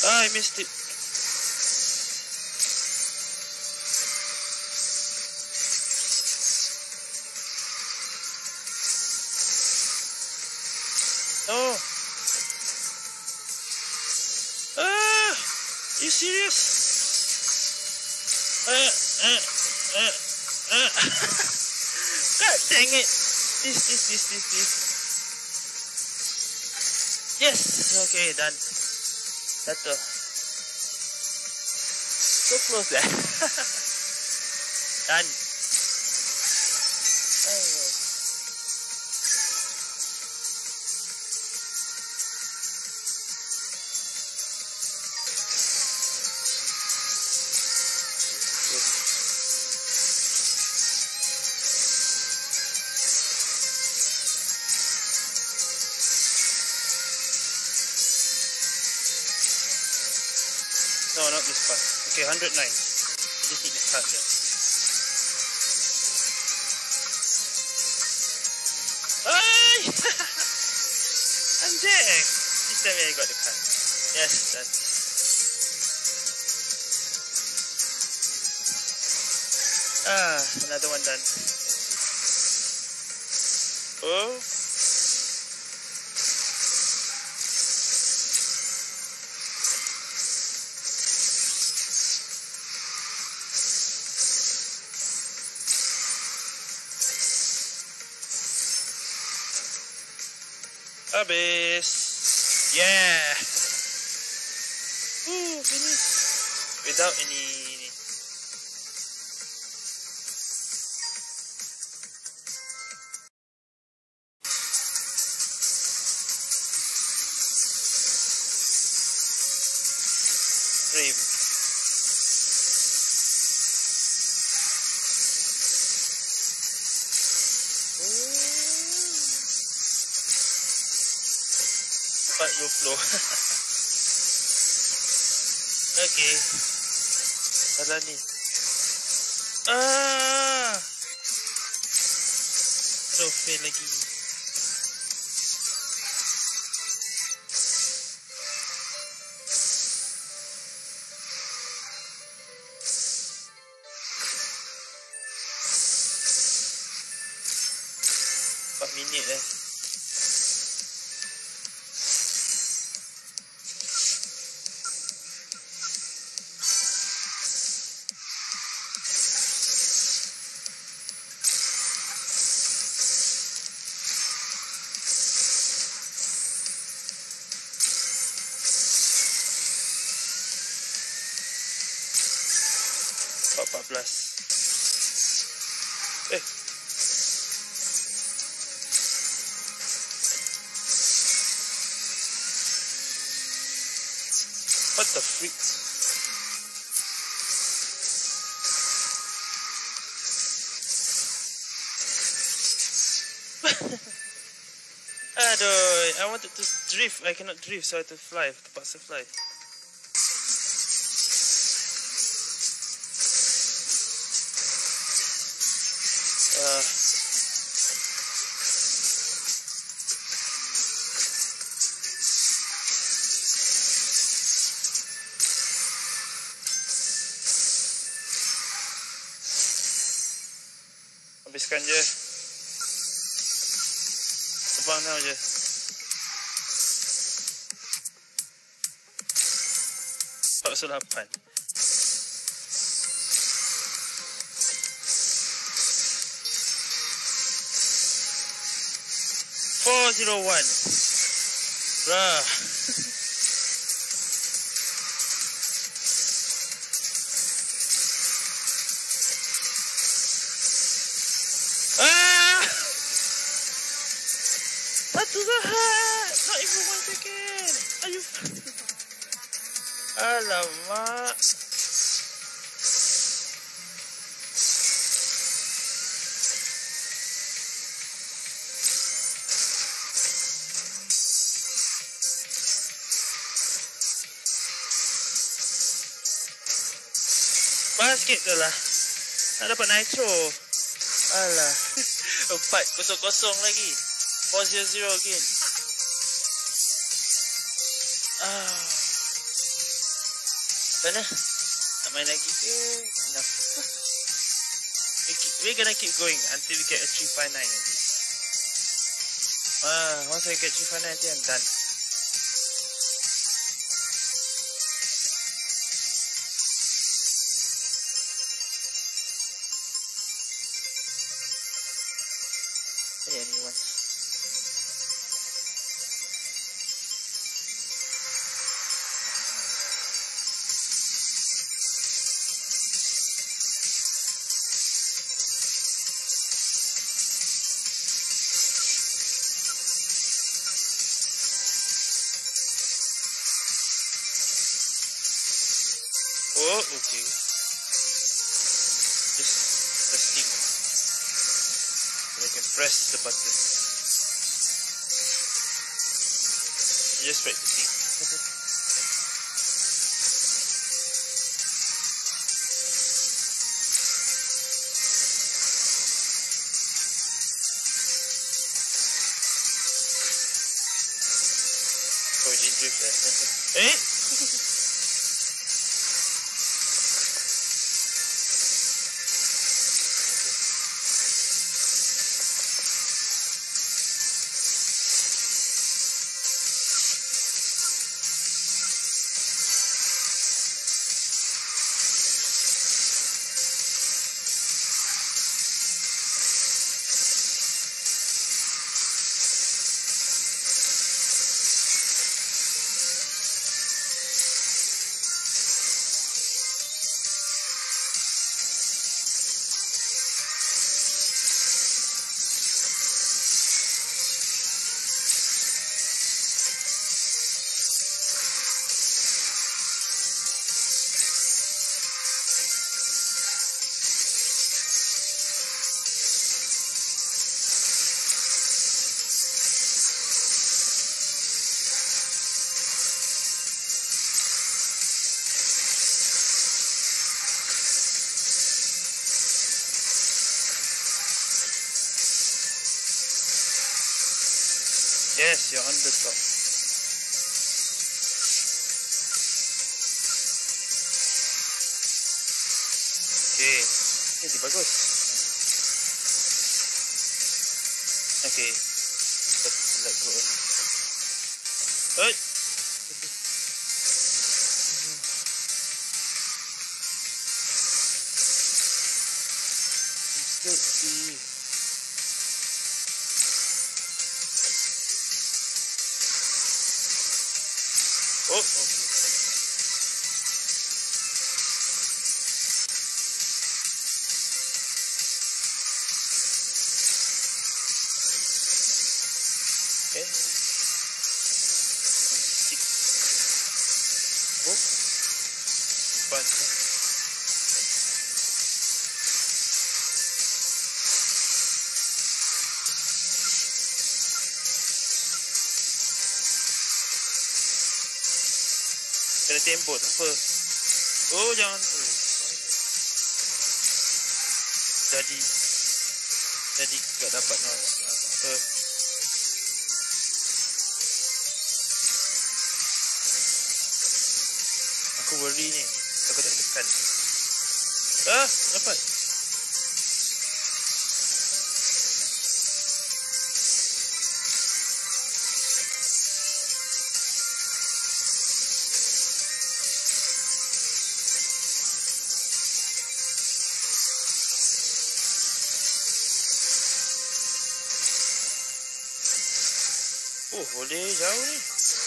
Ah, I missed it. Oh. Ah! You serious? God dang it! This. Yes! Okay, done. That's all. So close there. Done. Oh. No, not this part. Okay, 109. Just need this part here. Ay! I'm there! This time I got the card. Yes, done. Ah, another one done. Oh. Habis. Yeah. Finish. Without any. Frame. Cepat go flow. Okay. Salah ni. Aduh, fail lagi. Minit eh. 14. What the freak? Aduh, I wanted to drift. I cannot drift, so I have to fly. Terpaksa fly. Habiskan je. Terbang now je. Tak usah 8. Bruh. Satu sahaja. Not even 1 second. Are you? Alamak. Basket tu lah. Nak dapat nitro. Alah. 4-0 lagi. 4-0 again. Mana? Nak main lagi ke? Enough. We're gonna keep going until we get a 359 at least. Once I get 359, I think I'm done. Anyone? Oh, okay. Just testing. I can press the button. Just practicing. Oh, didn't drift that. Eh? Yes, you're on the top. Okay. Ini bagus. Okay. Let's let go. Hey. Still see. Oh, okay. Okay. 6. Oh. Fun. Kena tembok tak apa. Oh, jangan. Jadi tak dapat nos. Apa. Aku worry ni. Aku tak tekan. Dapat. Oh, boleh jauh ni.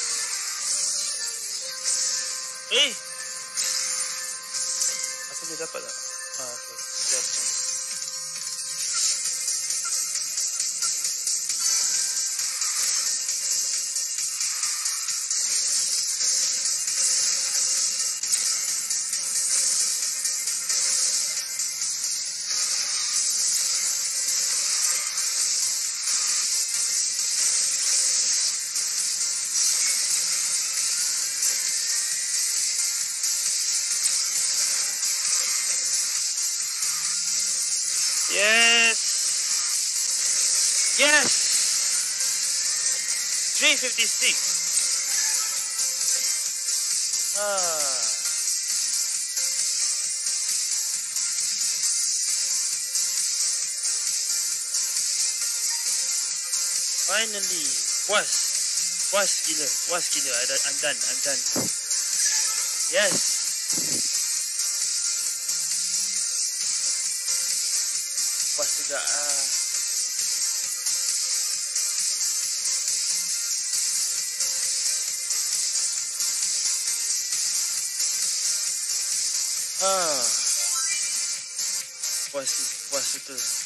Aku boleh dapat tak? Okay. Just. Yes! Yes! 356. Finally. Puas. Puas gila. Puas gila. I'm done. I'm done. Yes. Puas juga. Puas betul.